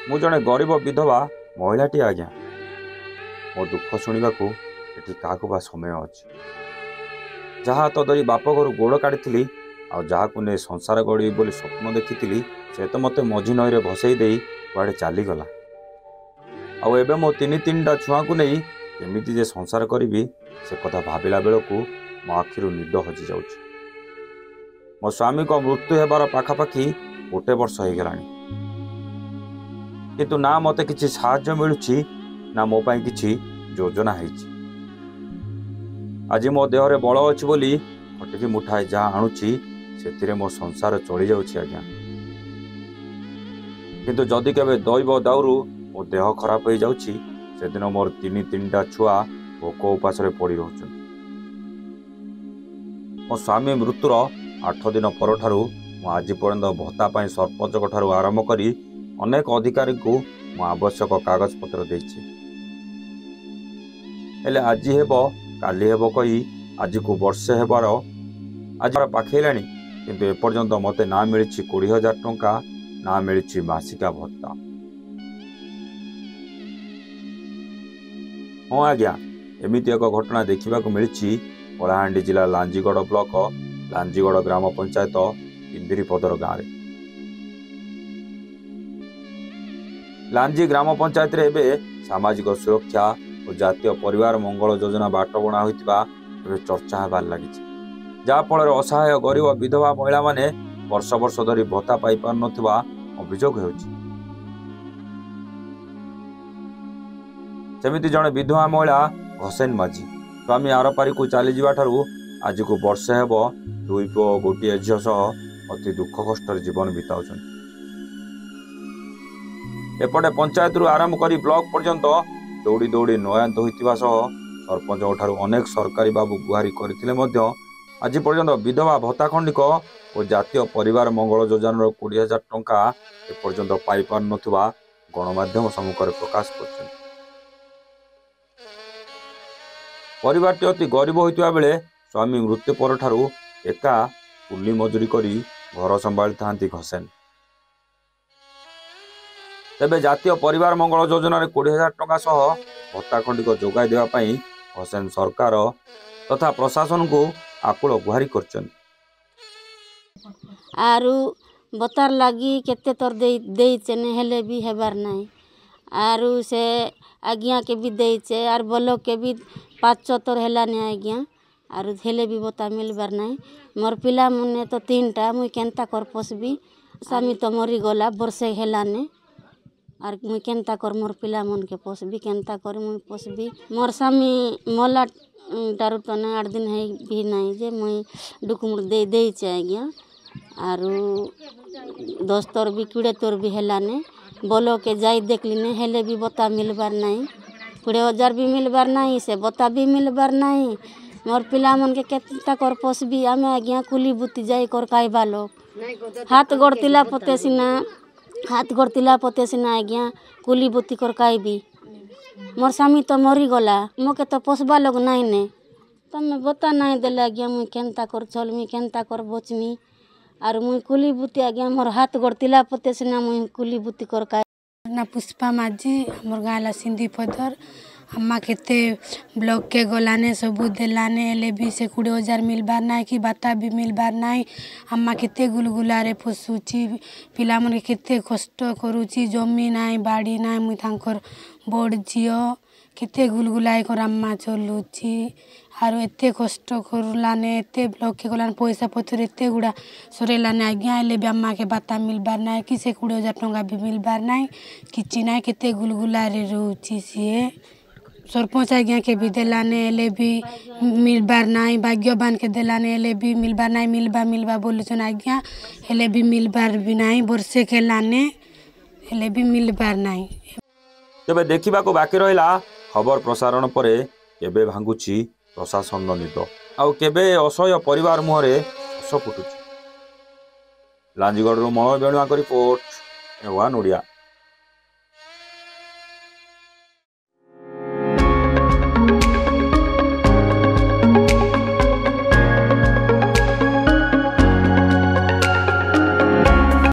मु जड़े गरीब विधवा महिलाटी आज्ञा। मो दुख शुणा ये क्या समय अच्छे जहाँ तदरी बाप घर गोड़ काढ़ी आउ ने संसार गढ़ी बोली स्वप्न देखी से तो मत मझी नईरे भसई दे कुआड़े चलीगला। आबे मो तीन छुआ को नहीं केमिति जे संसार करी से कथा भाविला बेलू मो आखिरु निद हजि जाउछि। मो स्वामी को मृत्यु हेबार पाखापाखि गोटे वर्ष हो गलानी, किंतु ना मते किछि साहाय्य मिलुछि ना मो पाई किछि योजना हैछि। आज मो देहरे बल अछि बोली खटिकी मुठाए जहाँ आणुछि सेतिरे मो संसार चली जाउछि आज्ञा। किंतु जदि केबे दैव दाउरु मो देह खराब हो जाउछि से दिन मोर तीनटा छुआ भोक उपास पड़ी रोचन। मो स्वामी मृत्युर 8 दिन पर मु आज पर्यंत भत्ता पाई सरपंच ठारू आरंभ करी अनेक अधिकारी को मु आवश्यक कागज पत्र देछि। हेले आज हेब काली हेब कही आज को वर्षे हेबार आज पाखैलाणी, किंतु एपर्यंत मते ना मिली 20,000 टंका ना मिली मासिका भत्ता। हाँ आज्ञा, एमिति एक घटना देखा मिली कलाहांडी जिला लांजीगड़ ब्लॉक लांजीगड़ ग्राम पंचायत इंदिरीपदर गाँव में। लांजी ग्राम पंचायत रे एबे सामाजिक सुरक्षा और जातीय परिवार मंगल योजना बाट बना होइतिबा चर्चा हेबार लगी, जहाँ फल असहाय गरीब विधवा महिला माने वर्ष वर्ष धरी भत्ता पाई पार नथिबा अभियोग हेउछि। सेमिति जड़े विधवा महिला घसेन माझी स्वामी आरपारी को चली जावा ठारू आज को वर्षे हेब 2 पुओ गोटे झील सह अति दुख कष्ट जीवन बिताउछन। एपटे पंचायत रु आरंभ करी ब्लॉक पर्यंत दौड़ी दौड़ी नयान्त होइतिबा सह सरपंच ठारू अनेक सरकारी बाबू गुहारी करथिले मध्य आज पर्यंत विधवा भत्ता खंडिक और जातीय परिवार मंगल योजनार 20,000 टंका एपर्यंत पाई पार नथिबा गणमाध्यम सम्मुखरे प्रकाश करछन। परिवारटी अति गरीब होइतिबा बेले स्वामी मृत्यु पर ठारू एका कुली मजूरी करी घर संभाली थांती घसेन। तेबे जातीय परिवार मंगल योजनार 20,000 टंका सह भत्ता खंडिक जोगाई देवा पई घसेन सरकार तथा प्रशासन को आकुल गुहारी करछन। आरु बतार लगी केते तोर दे चेने हेले भी हेबार नहीं। आरु से आज्ञा के भी देचे आर बोलो के भी 5 तोर हेला नहीं आज्ञा आरु हेले भी बता मिलबार नहीं। मोर पिला मुने तो 3टा मुई केनता कर पोसबी। स्वामी तो मरी गला वर्षे हेला ने आर मुई केनता कर मोर पिला मन के पोसबी केनता कर मुई पोसबी। मोर स्वामी मला डारू तो नहीं 8 दिन है भी नहीं जे मुई डुकुमुर दे आज्ञा। आरु 10 तोर भी 20 तोर भी हेला ने बोलो के जाई देखली ने हेले भी बता मिलबार नहीं। 20,000 भी मिलबार नहीं से बता भी मिलबार नहीं। मोर पिला मन के केता कर पोसबी आमे आज्ञा कुली बुती जाई कर काइबा लोग हाथ गड़तिला पते सिना आज्ञा कुली बुती कर काइबी। मोर स्वामी तो मरी गला मोके तो पोसबा लोग नहीं ने तमे बता नहीं देले आज्ञा मुई केनता कर चलमी केनता कर बचमी आर मुई कुली बुती आज्ञा मोर हाथ गड़तिला पते सिना मुई कुली बुती कर का ना पुष्पा माझी मोर गाँला सिंदीपदर अम्मा केते ब्लॉक के गलाने सबू देलाने हेले भी से 20,000 मिलबार नाई कि बाता भी मिलबार नाई। अम्मा केते गुलगुलारे फसुची पिला मन केते कष्ट करूची जमी नाई बाड़ी नाई मुई तांकर बड़ झियो केते गुलगुलाए कर अम्मा चलुची आरो एते कष्ट करलाने एते ब्लॉक के गलाने पैसा पत्र एते गुड़ा सरेलाने आज्ञा हेले भी अम्मा के बाता मिलबार नाई कि से 20,000 टंका भी मिलबार नाई किछि नाई केते गुलगुलारे रहूची सीए। सरपंच आज्ञा के भी देलाने हेले भी मिलबार नाई भाग्यवान के देलाने हेले भी मिलबार नाई मिलबा बोलुछन आज्ञा हेले भी मिलबार भी नाई वर्षे के लाने हेले भी मिलबार नाई। तेबे देखिबा को बाकी रहिला खबर प्रसारण परे केबे भांगुची प्रशासन निद आउ केबे असह्य परिवार मुहरे हस फुटुची। लांजीगढ़ मनोज बेणुआ रिपोर्ट एवान ओडिया।